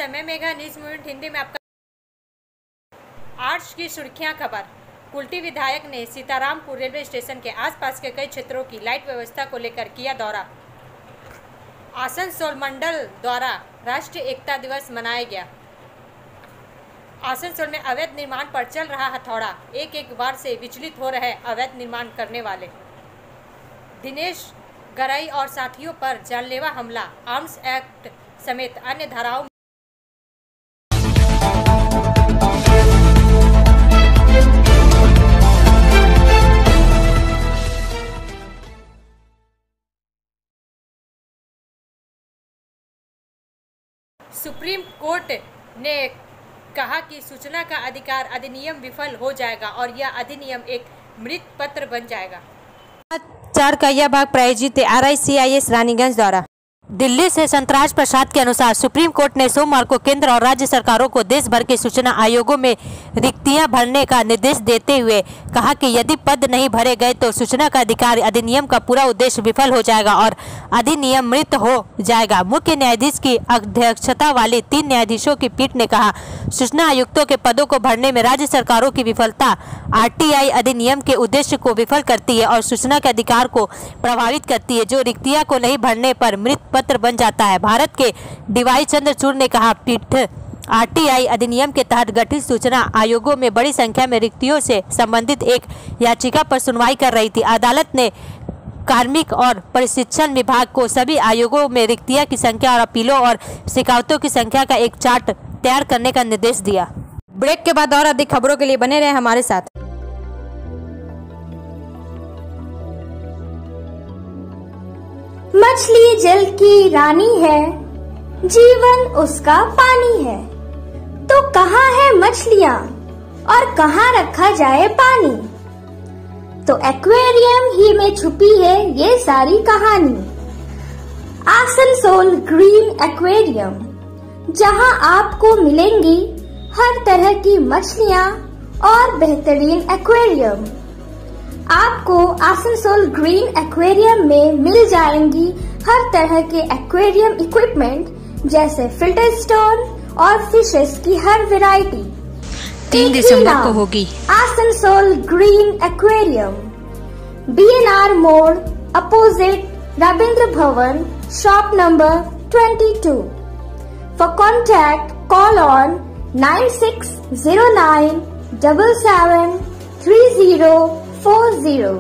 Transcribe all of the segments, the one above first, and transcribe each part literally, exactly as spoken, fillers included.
नमस्कार, मैं Megha, news minute Hindi में आपका। आज की सुर्खियां खबर। कुल्टी विधायक ने सीतारामपुर रेलवे स्टेशन के आसपास के कई क्षेत्रों की लाइट व्यवस्था को लेकर किया दौरा। आसनसोल मंडल द्वारा राष्ट्रीय एकता दिवस मनाया गया। आसनसोल में अवैध निर्माण पर चल रहा हथौड़ा, एक एक बार से विचलित हो रहे अवैध निर्माण करने वाले। दिनेश गराई और साथियों पर जानलेवा हमला, आर्म्स एक्ट समेत अन्य धाराओं सुप्रीम कोर्ट ने कहा कि सूचना का अधिकार अधिनियम विफल हो जाएगा और यह अधिनियम एक मृत पत्र बन जाएगा। चार का यह भाग प्रायोजित R I C I S Raniganj द्वारा। दिल्ली से संतराज प्रसाद के अनुसार सुप्रीम कोर्ट ने सोमवार को केंद्र और राज्य सरकारों को देश भर के सूचना आयोगों में रिक्तियां भरने का निर्देश देते हुए कहा कि यदि पद नहीं भरे गए तो सूचना का अधिकार अधिनियम का पूरा उद्देश्य विफल हो जाएगा और अधिनियम मृत हो जाएगा। मुख्य न्यायाधीश की अध्यक्षता वाली तीन न्यायाधीशों की पीठ ने कहा, सूचना आयुक्तों के पदों को भरने में राज्य सरकारों की विफलता आर टी आई अधिनियम के उद्देश्य को विफल करती है और सूचना के अधिकार को प्रभावित करती है, जो रिक्तियां को नहीं भरने पर मृत पत्र बन जाता है। भारत के डीवाई चंद्रचूड़ ने कहा, पीठ आर टी आई अधिनियम के तहत गठित सूचना आयोगों में बड़ी संख्या में रिक्तियों से संबंधित एक याचिका पर सुनवाई कर रही थी। अदालत ने कार्मिक और प्रशिक्षण विभाग को सभी आयोगों में रिक्तियां की संख्या और अपीलों और शिकायतों की संख्या का एक चार्ट तैयार करने का निर्देश दिया। ब्रेक के बाद और अधिक खबरों के लिए बने रहे हमारे साथ। मछली जल की रानी है, जीवन उसका पानी है, तो कहाँ है मछलियाँ और कहाँ रखा जाए पानी? तो एक्वेरियम ही में छुपी है ये सारी कहानी। आसनसोल ग्रीन एक्वेरियम, जहाँ आपको मिलेंगी हर तरह की मछलियाँ और बेहतरीन एक्वेरियम। आपको आसनसोल ग्रीन एक्वेरियम में मिल जाएंगी हर तरह के एक्वेरियम इक्विपमेंट जैसे फिल्टर स्टोन और फिशेस की हर वैरायटी। तीन दिसंबर को होगी Asansol green aquarium, B N R मोड़ opposite Ravindra Bhavan, shop number बाईस। For contact call on nine six zero nine seven seven three zero four zero.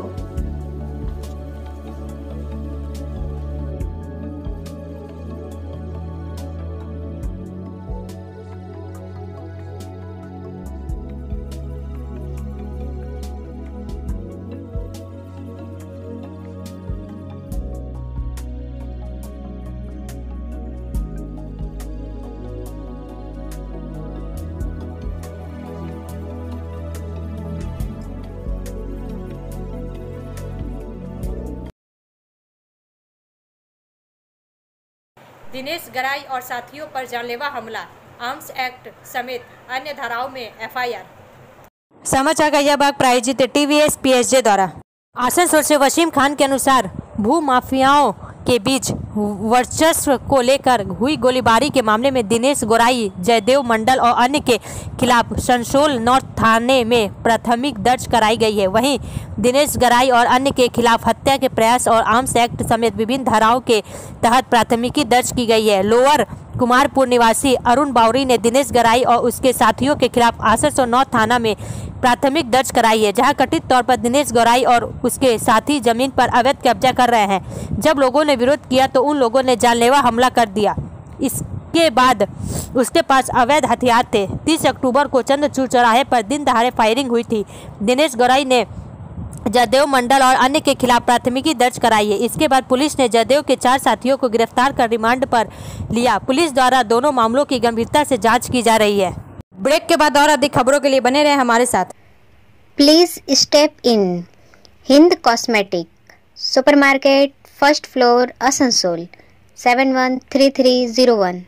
Dinesh Garai और साथियों पर जानलेवा हमला, आर्म्स एक्ट समेत अन्य धाराओं में एफ आई आर। समाचार का यह भाग प्रायोजित T V S P S J द्वारा। आसनसोल से वसीम खान के अनुसार भू माफियाओं के बीच वर्चस्व को लेकर हुई गोलीबारी के मामले में दिनेश गोराई, जयदेव मंडल और अन्य के खिलाफ संसोल नॉर्थ थाने में प्राथमिक दर्ज कराई गई है। वहीं दिनेश गराई और अन्य के खिलाफ हत्या के प्रयास और आर्म्स एक्ट समेत विभिन्न धाराओं के तहत प्राथमिकी दर्ज की गई है। लोअर कुमारपुर निवासी अरुण बावरी ने दिनेश गराई और उसके साथियों के खिलाफ आसनसोल नॉर्थ थाना में प्राथमिक दर्ज कराई है, जहां कथित तौर पर दिनेश गौराई और उसके साथी जमीन पर अवैध कब्जा कर रहे हैं। जब लोगों ने विरोध किया तो उन लोगों ने जानलेवा हमला कर दिया। इसके बाद उसके पास अवैध हथियार थे। तीस अक्टूबर को चंद्रचूड़ चौराहे पर दिन दहाड़े फायरिंग हुई थी। दिनेश गौराई ने जयदेव मंडल और अन्य के खिलाफ प्राथमिकी दर्ज कराई है। इसके बाद पुलिस ने जयदेव के चार साथियों को गिरफ्तार कर रिमांड पर लिया। पुलिस द्वारा दोनों मामलों की गंभीरता से जांच की जा रही है। ब्रेक के बाद और अधिक खबरों के लिए बने रहे हमारे साथ। Please step in Hind cosmetic supermarket, first floor, Asansol, seven one three three zero one.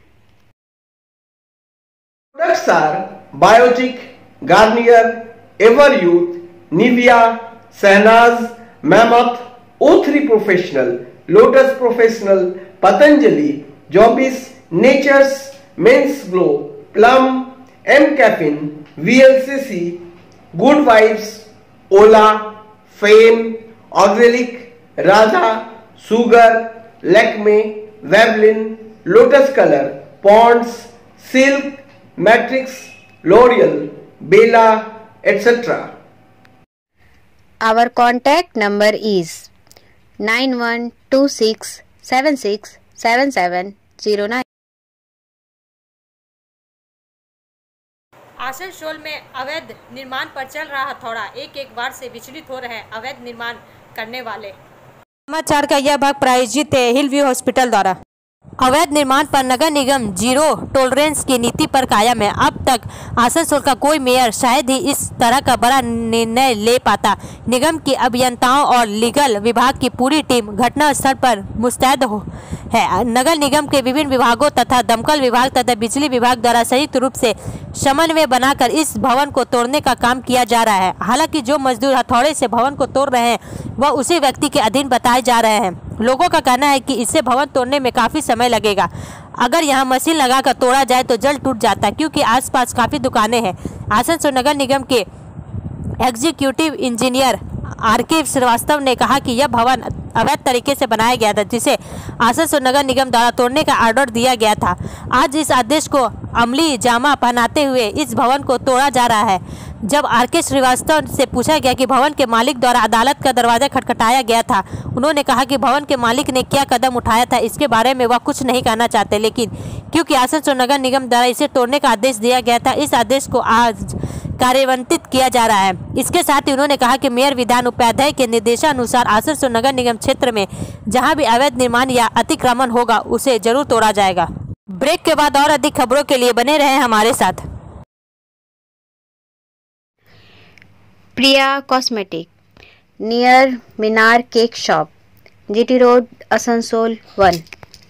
Products are Biotic, Garnier, Everyuth, Nivea, Sahnaz, Mammoth, O three Professional, Lotus Professional, Patanjali, Jobis, Nature's, men's glow, Plum, M caffeine, V L C C, Good Vibes, ओला, Fem, ऑक्जेलिक, Radha, Sugar, Lakme, वेवलिन, Lotus colour, Pond's, Silk, Matrix, L'Oreal, बेला, et cetera. Our contact number is nine one two six seven six seven seven zero nine. Asansol में अवैध निर्माण पर चल रहा हथौड़ा, एक एक बार से विचलित हो रहे हैं अवैध निर्माण करने वाले। समाचार का यह भाग प्रायोजित है हिल व्यू हॉस्पिटल द्वारा। अवैध निर्माण पर नगर निगम जीरो टॉलरेंस की नीति पर कायम है। अब तक आसनसोल का कोई मेयर शायद ही इस तरह का बड़ा निर्णय ले पाता। निगम की अभियंताओं और लीगल विभाग की पूरी टीम घटनास्थल पर मुस्तैद हो है। नगर निगम के विभिन्न विभागों तथा दमकल विभाग तथा बिजली विभाग द्वारा संयुक्त रूप से समन्वय बनाकर इस भवन को तोड़ने का काम किया जा रहा है। हालांकि जो मजदूर हथौड़े से भवन को तोड़ रहे हैं वह उसी व्यक्ति के अधीन बताए जा रहे हैं। लोगों का कहना है कि इससे भवन तोड़ने में काफ़ी समय लगेगा। अगर यहाँ मशीन लगाकर तोड़ा जाए तो जल्द टूट जाता, क्योंकि आसपास काफ़ी दुकानें हैं। आसनसोल नगर निगम के एग्जीक्यूटिव इंजीनियर आर के श्रीवास्तव ने कहा कि यह भवन अवैध तरीके से बनाया गया था, जिसे आसनसोल नगर निगम द्वारा तोड़ने का ऑर्डर दिया गया था। आज इस आदेश को अमली जामा पहनाते हुए इस भवन को तोड़ा जा रहा है। जब आर के श्रीवास्तव से पूछा गया कि भवन के मालिक द्वारा अदालत का दरवाजा खटखटाया गया था, उन्होंने कहा कि भवन के मालिक ने क्या कदम उठाया था इसके बारे में वह कुछ नहीं कहना चाहते, लेकिन क्योंकि आसनसोल नगर निगम द्वारा इसे तोड़ने का आदेश दिया गया था, इस आदेश को आज कार्यान्वित किया जा रहा है। इसके साथ ही उन्होंने कहा कि मेयर विधान उपाध्याय के निर्देशानुसार आसनसोल नगर निगम क्षेत्र में जहां भी अवैध निर्माण या अतिक्रमण होगा उसे जरूर तोड़ा जाएगा। ब्रेक के बाद और अधिक खबरों के लिए बने रहें हमारे साथ। Priya cosmetic near Minar cake shop, GT road, Asansol one.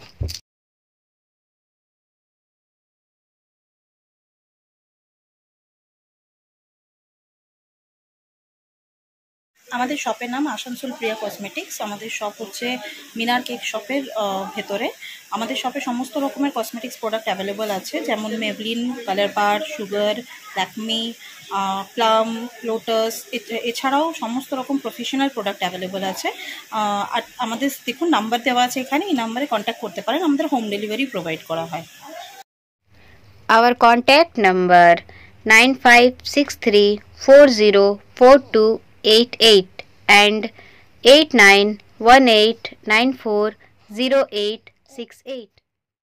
আমাদের শপের নাম আসানসোল প্রিয়া কসমেটিক্স। আমাদের শপ হচ্ছে মিনার কেক শপের ভেতরে। আমাদের শপে সমস্ত রকমের কসমেটিক্স প্রোডাক্ট অ্যাভেলেবল আছে, যেমন Maybelline, colour bar, Sugar, Lakme, Plum, Lotus, এছাড়াও সমস্ত রকম প্রফেশনাল প্রোডাক্ট অ্যাভেলেবল আছে। আর আমাদের দেখুন নাম্বার দেওয়া আছে এখানে, এই নাম্বারে কন্ট্যাক্ট করতে পারেন। আমাদের হোম ডেলিভারি প্রোভাইড করা হয়। Our contact number nine five six three four zero four two eight eight and eight nine one eight nine four zero eight six eight.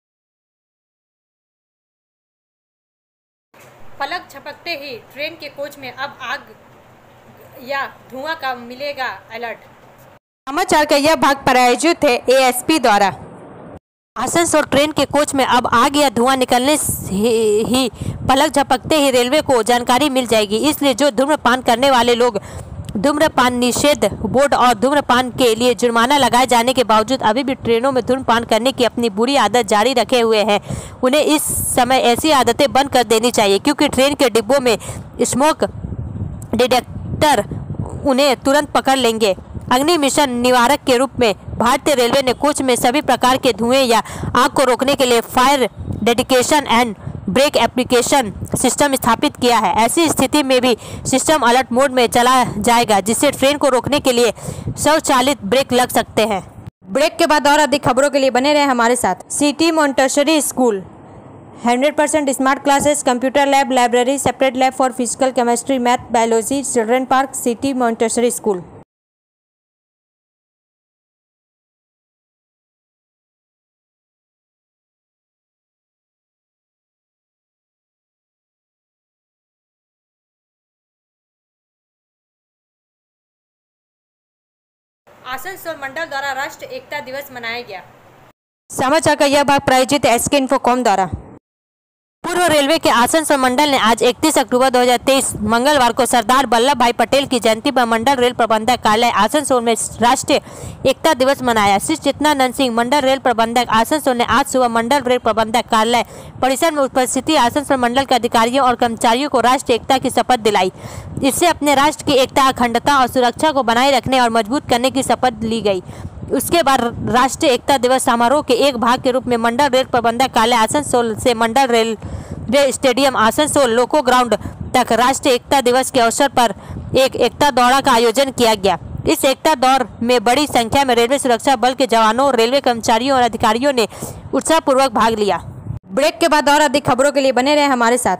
पलक झपकते ही ट्रेन के कोच में अब आग या धुआं का मिलेगा अलर्ट। समाचार का यह भाग प्रायोजित है एएसपी द्वारा। आसनसोल ट्रेन के कोच में अब आग या धुआं निकलने से ही पलक झपकते ही रेलवे को जानकारी मिल जाएगी। इसलिए जो धूम्रपान करने वाले लोग धूम्रपान निषेध बोर्ड और धूम्रपान के लिए जुर्माना लगाए जाने के बावजूद अभी भी ट्रेनों में धूम्रपान करने की अपनी बुरी आदत जारी रखे हुए हैं, उन्हें इस समय ऐसी आदतें बंद कर देनी चाहिए, क्योंकि ट्रेन के डिब्बों में स्मोक डिटेक्टर उन्हें तुरंत पकड़ लेंगे। अग्नि मिशन निवारक के रूप में भारतीय रेलवे ने कोच में सभी प्रकार के धुएं या आग को रोकने के लिए fire dedication and brake application system स्थापित किया है। ऐसी स्थिति में भी सिस्टम अलर्ट मोड में चला जाएगा, जिससे ट्रेन को रोकने के लिए स्वचालित ब्रेक लग सकते हैं। ब्रेक के बाद और अधिक खबरों के लिए बने रहे हमारे साथ। City Montessori school hundred percent smart classes, computer lab, library, separate lab for physical, chemistry, math, biology, children park, city Montessori school. Asansol मंडल द्वारा राष्ट्रीय एकता दिवस मनाया गया। समाचार का यह भाग प्रायोजित एसके इन्फोकॉम द्वारा। पूर्व रेलवे के आसनसोल मंडल ने आज इकतीस अक्टूबर दो हज़ार तेईस मंगलवार को सरदार वल्लभ भाई पटेल की जयंती पर मंडल रेल प्रबंधक कार्यालय आसनसोल में राष्ट्रीय एकता दिवस मनाया। श्री चित्तानंद सिंह मंडल रेल प्रबंधक आसनसोल ने आज सुबह मंडल रेल प्रबंधक कार्यालय परिसर में उपस्थित आसनसोल मंडल के अधिकारियों और कर्मचारियों को राष्ट्रीय एकता की शपथ दिलाई। इससे अपने राष्ट्र की एकता, अखंडता और सुरक्षा को बनाए रखने और मजबूत करने की शपथ ली गई। उसके बाद राष्ट्रीय एकता दिवस समारोह के एक भाग के रूप में मंडल रेल प्रबंधक कार्यालय आसनसोल से मंडल railway stadium Asansol loco ground तक राष्ट्रीय एकता दिवस के अवसर पर एक एकता दौड़ का आयोजन किया गया। इस एकता दौड़ में बड़ी संख्या में रेलवे सुरक्षा बल के जवानों, रेलवे कर्मचारियों और अधिकारियों ने उत्साहपूर्वक भाग लिया। ब्रेक के बाद और अधिक खबरों के लिए बने रहे हमारे साथ।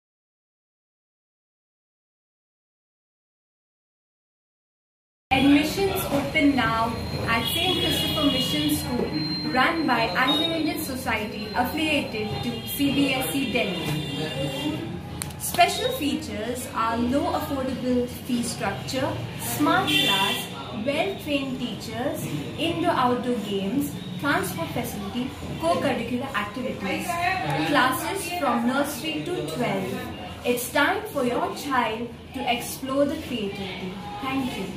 Admissions open now at Saint Christopher Mission School, run by Anglo-Indian Society affiliated to C B S E Delhi. Special features are low affordable fee structure, smart class, well-trained teachers, indoor-outdoor games, transport facility, co-curricular activities, classes from nursery to twelve. It's time for your child to explore the creativity. Thank you.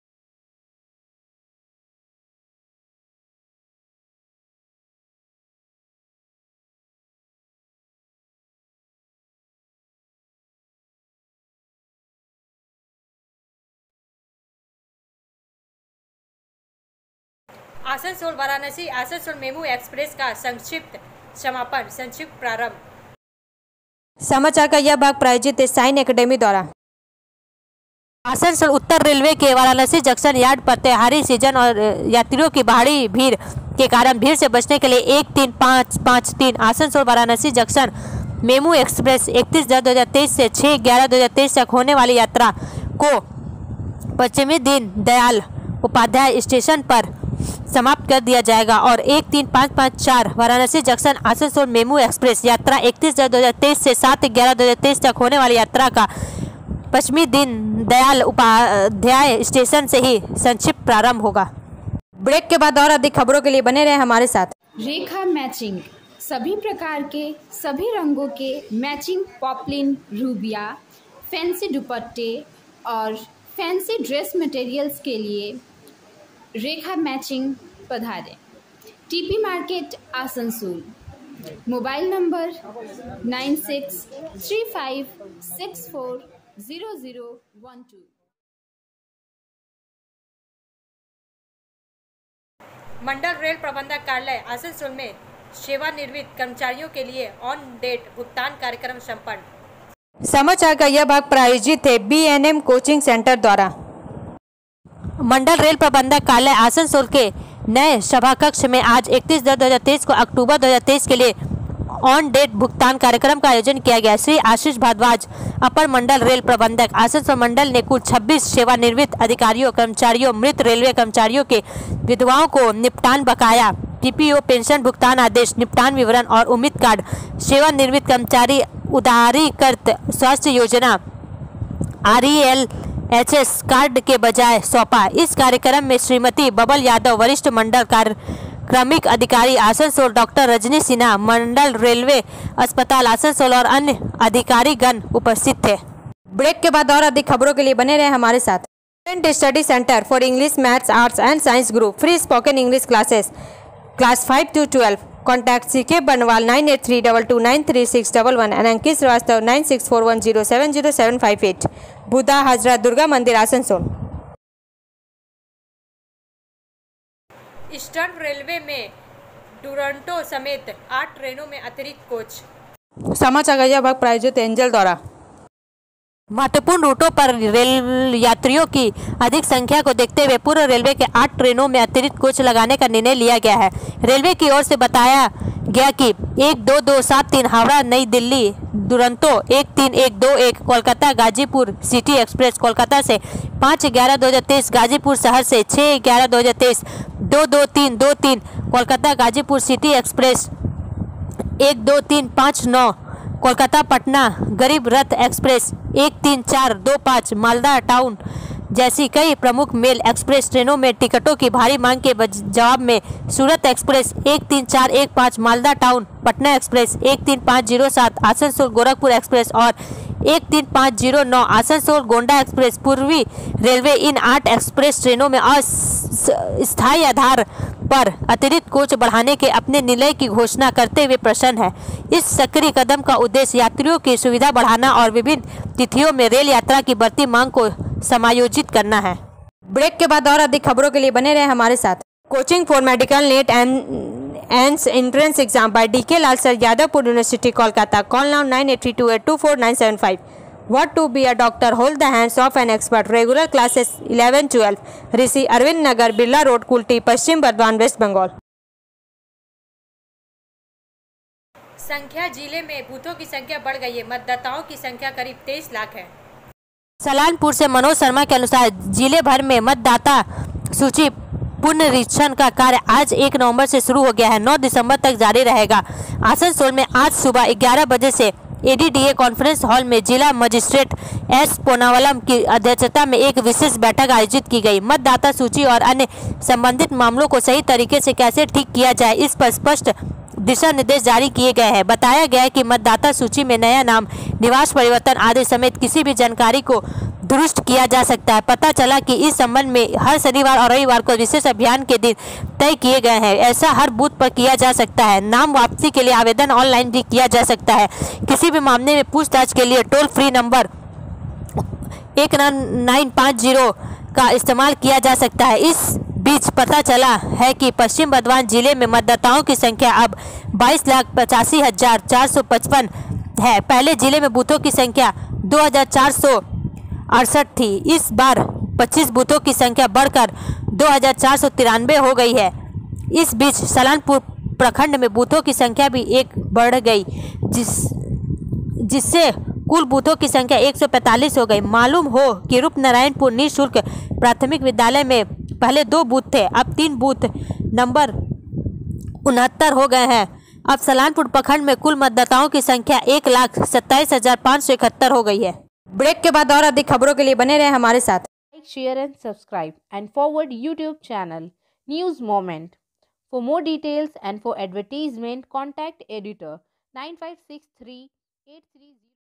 Asansol Varanasi Asansol MEMU express का संक्षिप्त समापन संक्षिप्त प्रारंभ। समाचार का यह भाग प्रायोजित है साइन एकेडमी द्वारा। आसनसोल उत्तर रेलवे के वाराणसी जंक्शन यार्ड पर त्योहारी सीजन और यात्रियों की भारी भीड़ के कारण भीड़ से बचने के लिए एक तीन पाँच पाँच तीन Asansol Varanasi junction MEMU express इकतीस दस दो हज़ार तेईस से छः ग्यारह दो हज़ार तेईस तक होने वाली यात्रा को पश्चिमी दीन दयाल उपाध्याय स्टेशन पर समाप्त कर दिया जाएगा और एक तीन पाँच पाँच चार Varanasi junction Asansol MEMU express यात्रा इकतीस दस दो हज़ार तेईस से सात ग्यारह दो हज़ार तेईस तक होने वाली यात्रा का पश्चिमी दीन दयाल उपाध्याय स्टेशन से ही संक्षिप्त प्रारंभ होगा। ब्रेक के बाद और अधिक खबरों के लिए बने रहे हमारे साथ। रेखा मैचिंग, सभी प्रकार के सभी रंगों के मैचिंग पॉपलिन, रूबिया, फैंसी दुपट्टे और फैंसी ड्रेस मटेरियल्स के लिए रेखा मैचिंग पधारें। TP market Asansol. Mobile number nine six three five six four zero zero one two. मंडल रेल प्रबंधक कार्यालय आसनसोल में सेवानिवृत्त कर्मचारियों के लिए ऑन डेट भुगतान कार्यक्रम संपन्न। समाचार का यह भाग प्रायोजित है B N M coaching centre द्वारा। मंडल रेल प्रबंधक कार्यालय आसनसोल के नए सभा कक्ष में आज इकतीस दस दो हज़ार तेईस को अक्टूबर दो हज़ार तेईस के लिए ऑन डेट भुगतान कार्यक्रम का आयोजन किया गया। श्री आशीष भारद्वाज, अपर मंडल रेल प्रबंधक आसनसोल मंडल ने कुल छब्बीस सेवानिवृत्त अधिकारियों, कर्मचारियों, मृत रेलवे कर्मचारियों के विधवाओं को निपटान बकाया, पीपीओ, पेंशन भुगतान आदेश, निपटान विवरण और उम्मीद कार्ड, सेवानिवृत्त कर्मचारी उदारीकृत स्वास्थ्य योजना R E L H S card के बजाय सौंपा। इस कार्यक्रम में श्रीमती बबल यादव, वरिष्ठ मंडल कार्यक्रमिक अधिकारी आसनसोल, डॉक्टर रजनी सिन्हा, मंडल रेलवे अस्पताल आसनसोल और अन्य अधिकारीगण उपस्थित थे। ब्रेक के बाद और अधिक खबरों के लिए बने रहे हमारे साथ। Student study centre for English, maths, arts and science group, free spoken English classes, class five to twelve. Contact C K Banwal nine eight three double two nine three six double one and Ankit Srivastava nine six four one zero seven zero seven five eight. Budha Hazra Durga मंदिर Asansol. Eastern railway में डुरंटो समेत आठ ट्रेनों में अतिरिक्त coach. समाचार का यह भाग प्रायोजित एंजल द्वारा। महत्वपूर्ण रूटों पर रेल यात्रियों की अधिक संख्या को देखते हुए पूर्व रेलवे के आठ ट्रेनों में अतिरिक्त कोच लगाने का निर्णय लिया गया है। रेलवे की ओर से बताया गया कि एक दो दो सात तीन हावड़ा नई दिल्ली दुरंतो, एक तीन एक दो एक कोलकाता गाजीपुर सिटी एक्सप्रेस कोलकाता से, पाँच ग्यारह दो हज़ार तेईस गाजीपुर शहर से, छः ग्यारह दो हज़ार तेईस दो दो तीन दो तीन कोलकाता गाजीपुर सिटी एक्सप्रेस, एक दो तीन पाँच नौ कोलकाता पटना गरीब रथ एक्सप्रेस, एक तीन चार दो पाँच मालदा टाउन जैसी कई प्रमुख मेल एक्सप्रेस ट्रेनों में टिकटों की भारी मांग के जवाब में सूरत एक्सप्रेस, एक तीन चार एक पाँच मालदा टाउन पटना एक्सप्रेस, एक तीन पाँच जीरो सात आसनसोल गोरखपुर एक्सप्रेस और एक तीन पाँच जीरो नौ आसनसोल गोंडा एक्सप्रेस। पूर्वी रेलवे इन आठ एक्सप्रेस ट्रेनों में अस्थायी आधार पर अतिरिक्त कोच बढ़ाने के अपने निर्णय की घोषणा करते हुए प्रसन्न है। इस सक्रिय कदम का उद्देश्य यात्रियों की सुविधा बढ़ाना और विभिन्न तिथियों में रेल यात्रा की बढ़ती मांग को समायोजित करना है। ब्रेक के बाद और अधिक खबरों के लिए बने रहे हमारे साथ। Coaching for medical NET and and entrance exam by D K Lal sir, Jadavpur university, Kolkata. Call now nine eight three two eight two four nine seven five. What to be a doctor? Hold the hands of an expert. Regular classes eleven twelve. Rishi Arvind Nagar, Birla road, Kulti, Paschim Bardhaman, West Bengal. संख्या जिले में बूथों की संख्या बढ़ गई है. मतदाताओं की संख्या करीब तेईस लाख है. सलानपुर से मनोज शर्मा के अनुसार जिले भर में मतदाता सूची पुनरीक्षण का कार्य आज एक नवंबर से शुरू हो गया है. नौ दिसंबर तक जारी रहेगा. आसनसोल में आज सुबह ग्यारह बजे से एडीडीए कॉन्फ्रेंस हॉल में जिला मजिस्ट्रेट एस पोनावलम की अध्यक्षता में एक विशेष बैठक आयोजित की गई. मतदाता सूची और अन्य संबंधित मामलों को सही तरीके से कैसे ठीक किया जाए, इस पर स्पष्ट दिशा निर्देश जारी किए गए हैं. बताया गया है कि मतदाता सूची में नया नाम, निवास परिवर्तन आदि समेत किसी भी जानकारी को दुरुस्त किया जा सकता है. पता चला कि इस संबंध में हर शनिवार और रविवार को विशेष अभियान के दिन तय किए गए हैं. ऐसा हर बूथ पर किया जा सकता है. नाम वापसी के लिए आवेदन ऑनलाइन भी किया जा सकता है. किसी भी मामले में पूछताछ के लिए टोल फ्री नंबर एक नाइन पाँच जीरो का इस्तेमाल किया जा सकता है. इस बीच पता चला है कि पश्चिम बर्धमान जिले में मतदाताओं की संख्या अब बाईस लाख पचासी हजार चार सौ पचपन है. पहले जिले में बूथों की संख्या दो हजार चार सौ अड़सठ थी. इस बार पच्चीस बूथों की संख्या बढ़कर दो हजार चार सौ तिरानवे हो गई है. इस बीच सलानपुर प्रखंड में बूथों की संख्या भी एक बढ़ गई, जिस जिससे कुल बूथों की संख्या एक सौ पैंतालीस हो गई. मालूम हो कि रूपनारायणपुर निःशुल्क प्राथमिक विद्यालय में पहले दो बूथ थे, अब तीन बूथ नंबर उनहत्तर हो गए हैं. अब सलानपुर प्रखंड में कुल मतदाताओं की संख्या एक लाख सत्ताईस हजार पाँच सौ इकहत्तर हो गई है. ब्रेक के बाद और अधिक खबरों के लिए बने रहे हमारे साथ. Like, share and subscribe and forward YouTube channel news moment. For more details and for advertisement contact editor nine five six three eight three.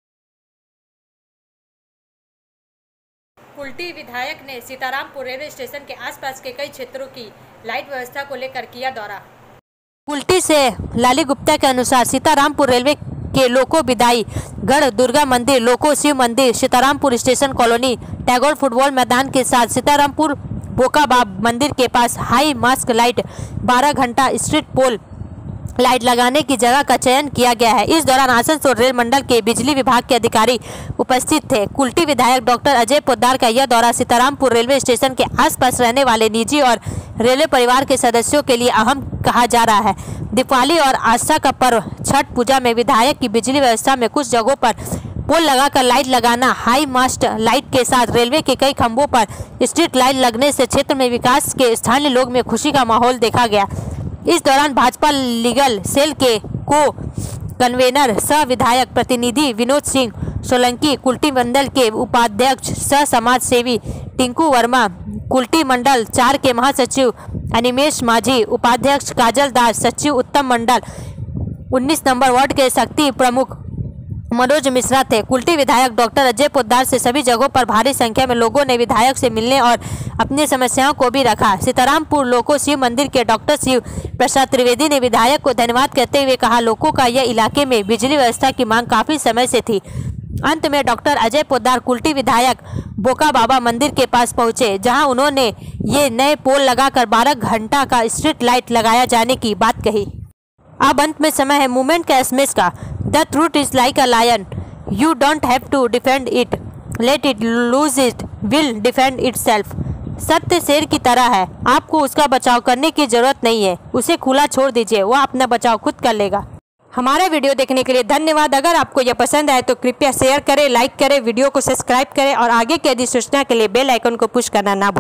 Kulti विधायक ने सीतारामपुर रेलवे स्टेशन के आसपास के कई क्षेत्रों की लाइट व्यवस्था को लेकर किया दौरा. कुल्टी से लाली गुप्ता के अनुसार सीतारामपुर रेलवे के लोको विदाई गढ़ दुर्गा मंदिर, लोको शिव मंदिर, Sitarampur station colony, Tagore football मैदान के साथ सीतारामपुर बोकाबाब मंदिर के पास हाई मास्क लाइट, बारह घंटा स्ट्रीट पोल लाइट लगाने की जगह का चयन किया गया है. इस दौरान आसनसोल रेल मंडल के बिजली विभाग के अधिकारी उपस्थित थे. कुल्टी विधायक डॉक्टर अजय पोद्दार का यह दौरा सीतारामपुर रेलवे स्टेशन के आसपास रहने वाले निजी और रेलवे परिवार के सदस्यों के लिए अहम कहा जा रहा है. दीपावली और आस्था का पर्व छठ पूजा में विधायक की बिजली व्यवस्था में कुछ जगहों पर पोल लगाकर लाइट लगाना, हाई मास्ट लाइट के साथ रेलवे के कई खंभों पर स्ट्रीट लाइट लगने से क्षेत्र में विकास के स्थानीय लोग में खुशी का माहौल देखा गया. इस दौरान भाजपा लीगल सेल के को कन्वेनर सह विधायक प्रतिनिधि विनोद सिंह सोलंकी, कुल्टी मंडल के उपाध्यक्ष सह समाज सेवी टिंकू वर्मा, कुल्टी मंडल चार के महासचिव अनिमेश माझी, उपाध्यक्ष काजल दास, सचिव उत्तम मंडल, उन्नीस नंबर वार्ड के शक्ति प्रमुख मनोज मिश्रा थे. कुल्टी विधायक डॉक्टर अजय पोद्दार से सभी जगहों पर भारी संख्या में लोगों ने विधायक से मिलने और अपनी समस्याओं को भी रखा. सीतारामपुर लोको शिव मंदिर के डॉक्टर शिव प्रसाद त्रिवेदी ने विधायक को धन्यवाद कहते हुए कहा, लोगों का यह इलाके में बिजली व्यवस्था की मांग काफी समय से थी. अंत में डॉक्टर अजय पोद्दार कुल्टी विधायक बोका बाबा मंदिर के पास पहुंचे, जहां उन्होंने ये नए पोल लगाकर बारह घंटा का स्ट्रीट लाइट लगाया जाने की बात कही. अब अंत में समय है मूवमेंट का एसएमएस का. The truth is like a lion, you don't have to defend it, let it loose it will defend itself. सत्य शेर की तरह है, आपको उसका बचाव करने की जरूरत नहीं है, उसे खुला छोड़ दीजिए, वह अपना बचाव खुद कर लेगा. हमारा वीडियो देखने के लिए धन्यवाद. अगर आपको यह पसंद आए तो कृपया शेयर करें, लाइक करें, वीडियो को सब्सक्राइब करें और आगे की अधिसूचना के लिए बेल आइकन को पुश करना ना भूलें.